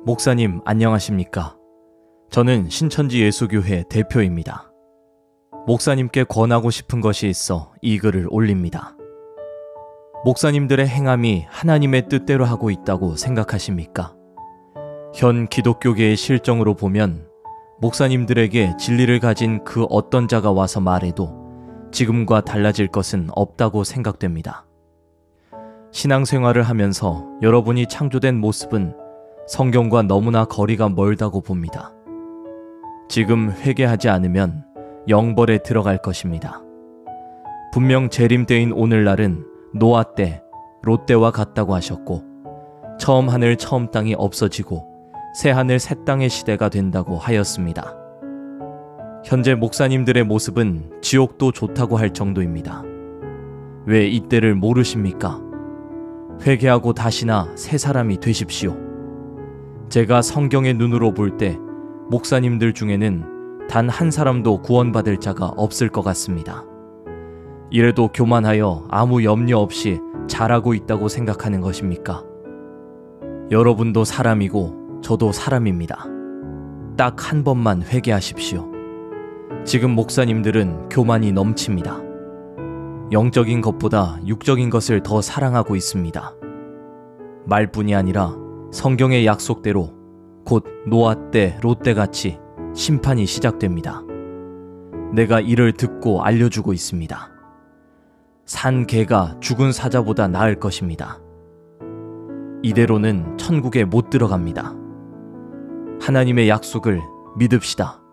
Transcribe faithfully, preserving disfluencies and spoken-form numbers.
목사님 안녕하십니까? 저는 신천지 예수교회 대표입니다. 목사님께 권하고 싶은 것이 있어 이 글을 올립니다. 목사님들의 행함이 하나님의 뜻대로 하고 있다고 생각하십니까? 현 기독교계의 실정으로 보면 목사님들에게 진리를 가진 그 어떤 자가 와서 말해도 지금과 달라질 것은 없다고 생각됩니다. 신앙생활을 하면서 여러분이 창조된 모습은 성경과 너무나 거리가 멀다고 봅니다. 지금 회개하지 않으면 영벌에 들어갈 것입니다. 분명 재림 때인 오늘날은 노아 때, 롯 때와 같다고 하셨고 처음 하늘 처음 땅이 없어지고 새 하늘 새 땅의 시대가 된다고 하였습니다. 현재 목사님들의 모습은 지옥도 좋다고 할 정도입니다. 왜 이때를 모르십니까? 회개하고 다시나 새 사람이 되십시오. 제가 성경의 눈으로 볼 때 목사님들 중에는 단 한 사람도 구원받을 자가 없을 것 같습니다. 이래도 교만하여 아무 염려 없이 잘하고 있다고 생각하는 것입니까? 여러분도 사람이고 저도 사람입니다. 딱 한 번만 회개하십시오. 지금 목사님들은 교만이 넘칩니다. 영적인 것보다 육적인 것을 더 사랑하고 있습니다. 말뿐이 아니라 성경의 약속대로 곧 노아 때, 롯 때같이 심판이 시작됩니다. 내가 이를 듣고 알려주고 있습니다. 산 개가 죽은 사자보다 나을 것입니다. 이대로는 천국에 못 들어갑니다. 하나님의 약속을 믿읍시다.